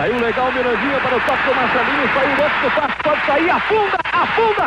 Saiu legal o Mirandinha para o toque do Marcelinho. Saiu o outro do passe, pode sair. Afunda, afunda.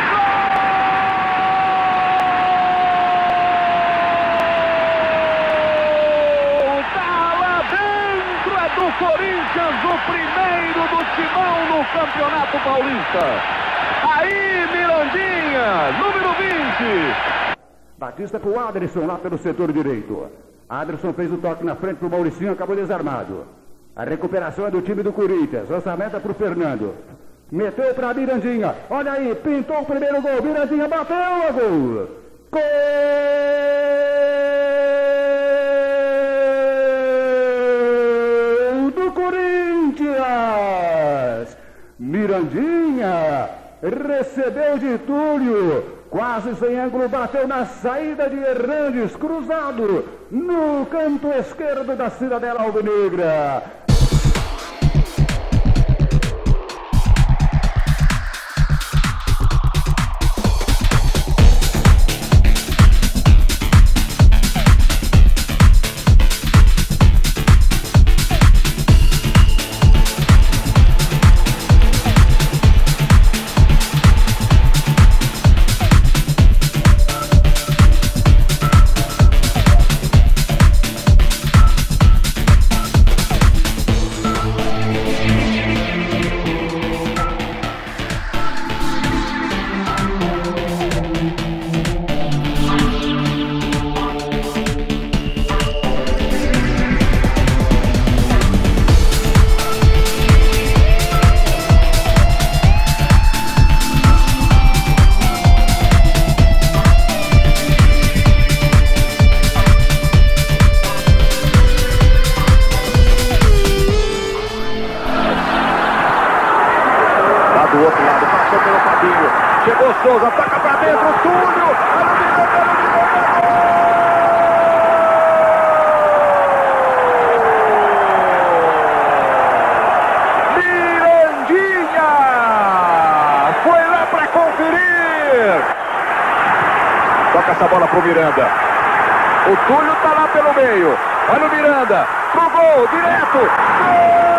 Gol! Tá lá dentro, é do Corinthians, o primeiro do Timão no Campeonato Paulista. Aí, Mirandinha, número 20. Batista para o Aderson lá pelo setor direito. Aderson fez o toque na frente para o Mauricinho, acabou desarmado. A recuperação é do time do Corinthians. Lançamento é para o Fernando. Meteu para Mirandinha. Olha aí, pintou o primeiro gol. Mirandinha bateu o gol. Gol do Corinthians. Mirandinha recebeu de Túlio. Quase sem ângulo, bateu na saída de Hernandes, cruzado no canto esquerdo da Cidadela Alvinegra. Do outro lado, passou pelo Fabinho, chegou Souza, toca pra dentro, Túlio, Mirandinha, foi lá pra conferir, toca essa bola pro Miranda, o Túlio tá lá pelo meio, olha o Miranda, pro gol, direto, gol!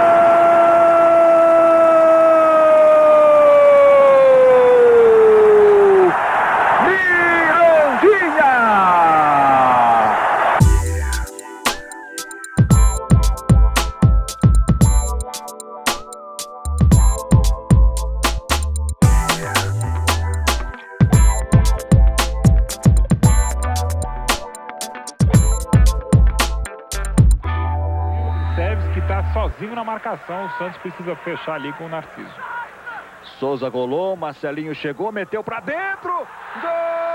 Que está sozinho na marcação, o Santos precisa fechar ali com o Narciso. Souza golou, Marcelinho chegou, meteu pra dentro, gol!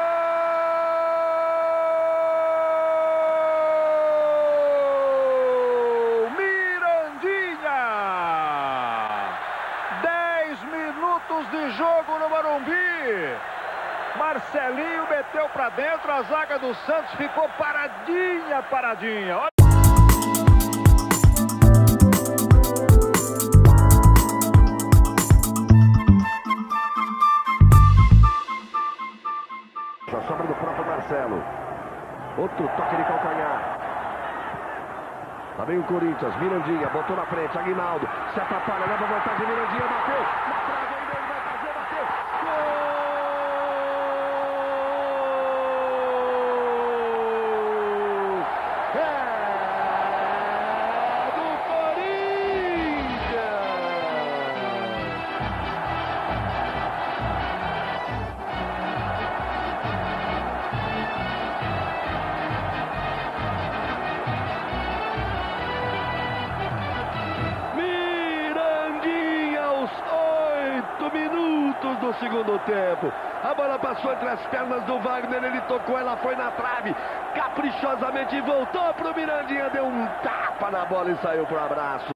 Mirandinha! 10 minutos de jogo no Morumbi. Marcelinho meteu pra dentro, a zaga do Santos ficou paradinha, paradinha. Olha. Já sobra do próprio Marcelo. Outro toque de calcanhar. Lá vem o Corinthians. Mirandinha botou na frente. Aguinaldo se atrapalha. Leva vantagem. Mirandinha bateu. Na trave ainda ele vai fazer. Bateu. Gol! É do Corinthians! Minutos do segundo tempo. A bola passou entre as pernas do Wagner, ele tocou, ela foi na trave, caprichosamente voltou pro Mirandinha, deu um tapa na bola e saiu pro abraço.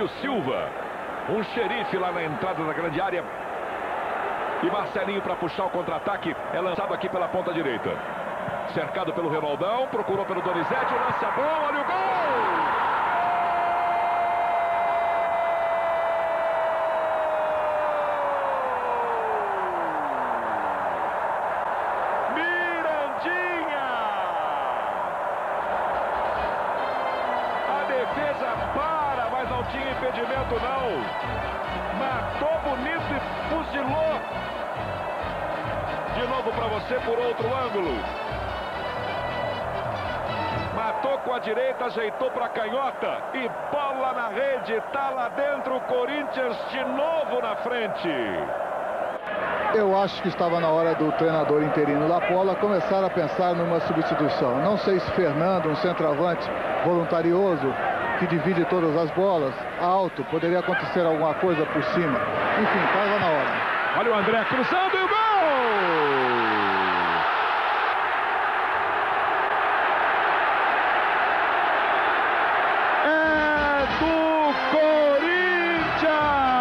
Adélio Silva. Um xerife lá na entrada da grande área. E Marcelinho para puxar o contra-ataque. É lançado aqui pela ponta direita. Cercado pelo Renaldão. Procurou pelo Donizete. O lance é bom. Olha o gol! Não tinha impedimento não. Matou bonito e fuzilou. De novo para você por outro ângulo. Matou com a direita, ajeitou para a canhota. E bola na rede, tá lá dentro o Corinthians de novo na frente. Eu acho que estava na hora do treinador interino Lapola começar a pensar numa substituição. Não sei se Fernando, um centroavante voluntarioso, que divide todas as bolas, alto, poderia acontecer alguma coisa por cima. Enfim, estava na hora. Olha o André cruzando e o gol! É do Corinthians!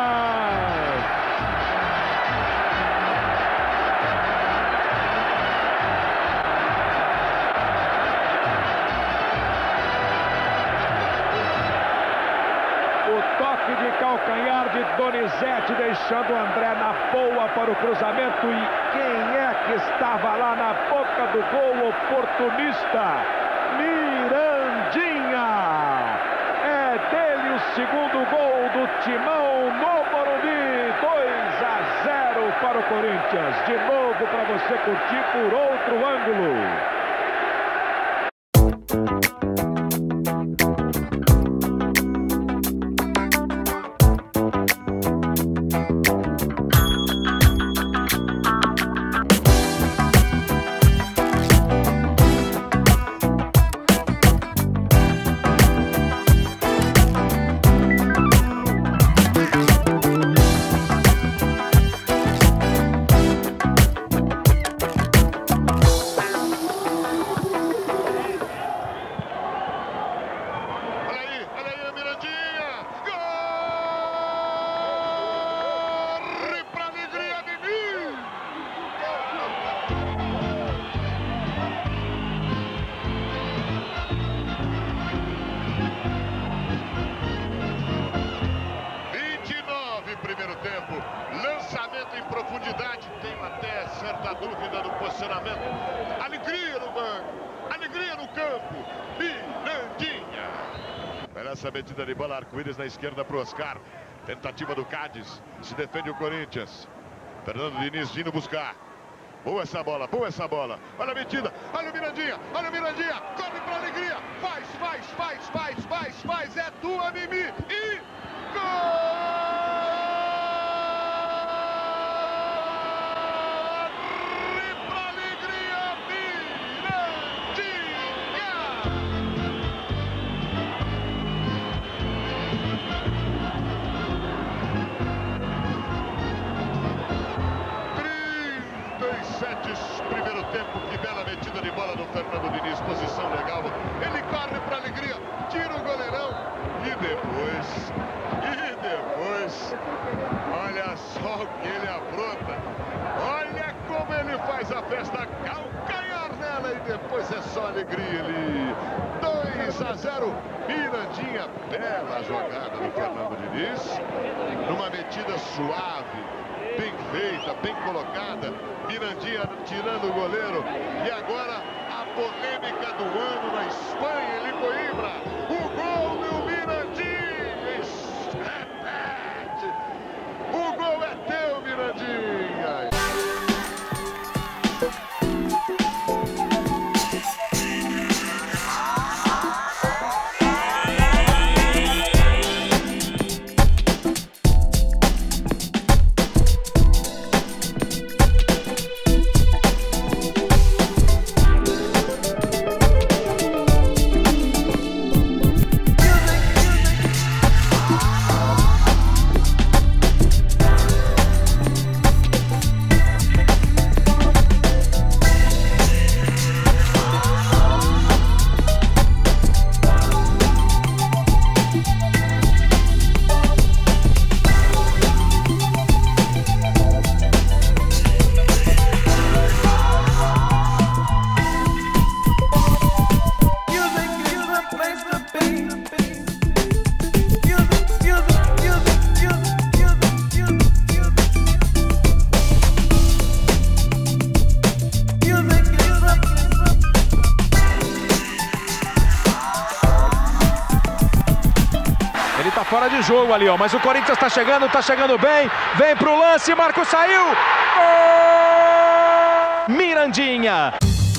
Toque de calcanhar de Donizete, deixando o André na boa para o cruzamento. E quem é que estava lá na boca do gol? Oportunista, Mirandinha. É dele o segundo gol do Timão no Morumbi. 2-0 para o Corinthians. De novo para você curtir por outro ângulo. Lançamento em profundidade, tenho até certa dúvida do posicionamento. Alegria no banco, alegria no campo. Mirandinha. Essa metida de bola, arco-íris na esquerda para o Oscar. Tentativa do Cádiz, se defende o Corinthians. Fernando Diniz vindo buscar. Boa essa bola, boa essa bola. Olha a metida, olha o Mirandinha, corre para alegria. Faz, é tua, Mimi. E gol! Primeiro tempo, que bela metida de bola do Fernando Diniz, posição legal, ele corre para alegria, tira o goleirão e depois, olha só o que ele apronta, olha como ele faz a festa, calcanhar nela e depois é só alegria ali. 2-0, Mirandinha, bela jogada do Fernando Diniz, numa metida suave, bem feita, bem colocada. Mirandinha tirando o goleiro. E agora a polêmica do ano na Espanha, em Coimbra. O gol do Mirandinha. O gol é teu, Mirandinha. jogo ali, ó. Mas o Corinthians tá chegando bem. Vem pro lance, Marcos saiu. Gol! Mirandinha.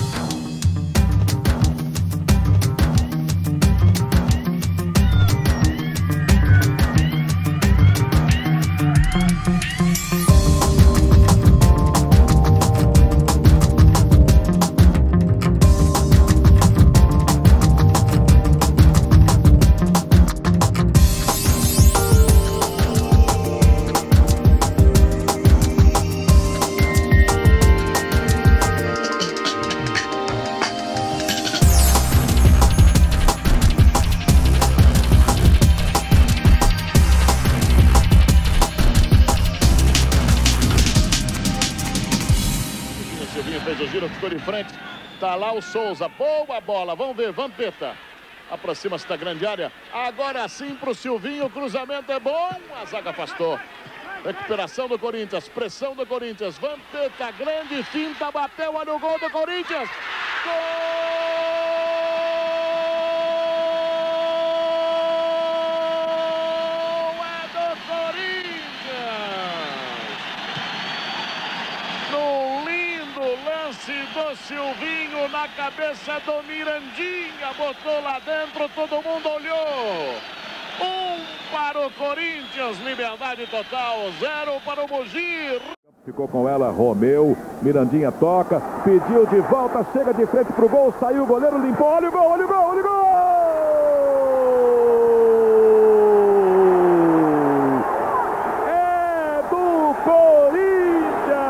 Fez o giro, ficou de frente. Tá lá o Souza. Boa bola. Vamos ver. Vampeta. Aproxima-se da grande área. Agora sim pro Silvinho. O cruzamento é bom. A zaga afastou. Recuperação do Corinthians. Pressão do Corinthians. Vampeta. Grande finta. Bateu. Olha o gol do Corinthians. Gol! É do Corinthians. No lindo lance do Silvinho na cabeça do Mirandinha, botou lá dentro, todo mundo olhou. 1 para o Corinthians, liberdade total, 0 para o Mogi. Ficou com ela, Romeu, Mirandinha toca, pediu de volta, chega de frente pro gol, saiu o goleiro, limpou, olha o gol, olha o gol, olha o gol! É do Corinthians!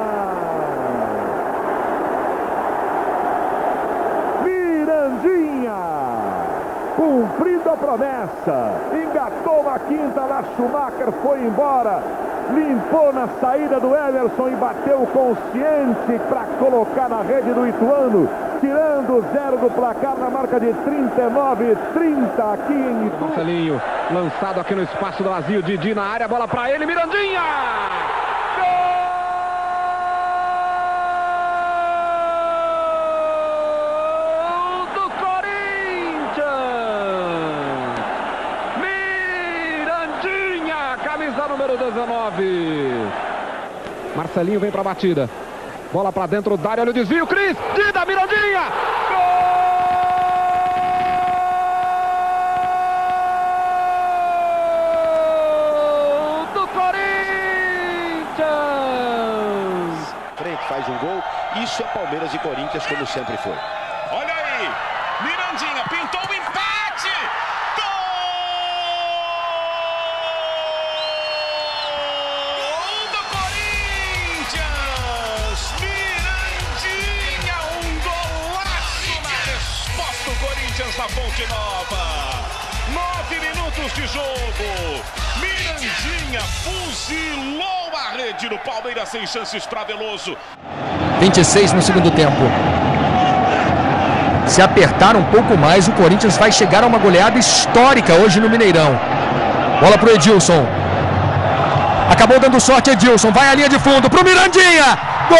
Cumprindo a promessa, engatou a quinta lá, Schumacher foi embora, limpou na saída do Emerson e bateu consciente para colocar na rede do Ituano, tirando 0 do placar na marca de 39-30 aqui em Itu. Marcelinho, lançado aqui no espaço do vazio, Didi na área, bola para ele, Mirandinha! Camisa número 19. Marcelinho vem para a batida. Bola para dentro da área, olha o desvio. Cris, Dida, Mirandinha. Gol do Corinthians. Frente faz um gol. Isso é Palmeiras e Corinthians como sempre foi. Olha aí. Mirandinha pintou o empate. Corinthians na Fonte Nova, 9 minutos de jogo, Mirandinha fuzilou a rede do Palmeiras sem chances para Veloso. 26 no segundo tempo. Se apertar um pouco mais, o Corinthians vai chegar a uma goleada histórica hoje no Mineirão. Bola pro Edilson. Acabou dando sorte Edilson, vai à linha de fundo pro Mirandinha. Gol!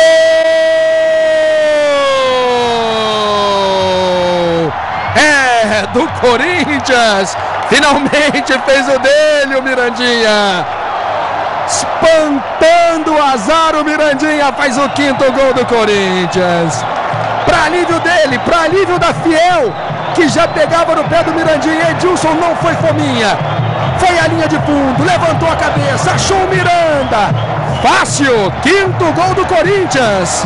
É do Corinthians, finalmente fez o dele o Mirandinha, espantando o azar, o Mirandinha faz o 5º gol do Corinthians, para alívio dele, para alívio da Fiel, que já pegava no pé do Mirandinha. Edilson não foi fominha, foi à linha de fundo, levantou a cabeça, achou o Miranda, fácil, 5º gol do Corinthians.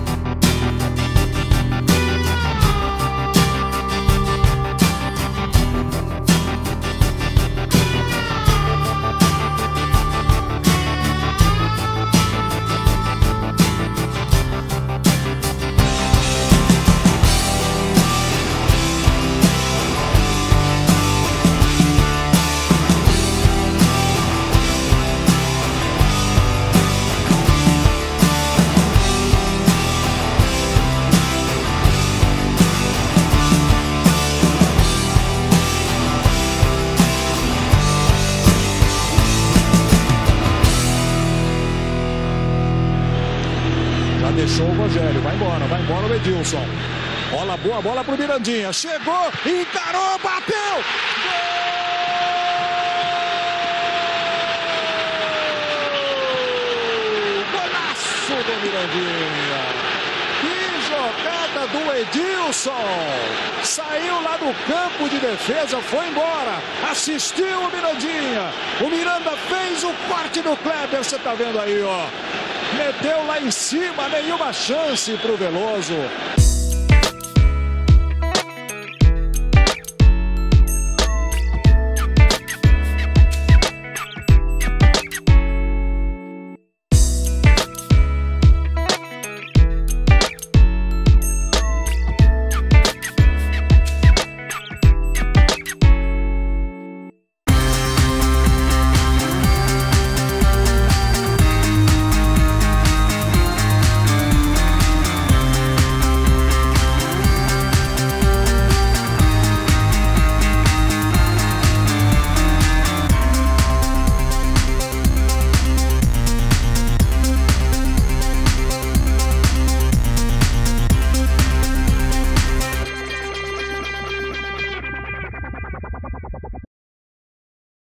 Deixou o Rogério, vai embora o Edilson. Bola boa, bola pro Mirandinha. Chegou, encarou, bateu! Gol! do Mirandinha. Que jogada do Edilson. Saiu lá do campo de defesa, foi embora. Assistiu o Mirandinha. O Miranda fez o corte do Kleber, você tá vendo aí, ó. Meteu lá em cima, nenhuma chance pro Veloso.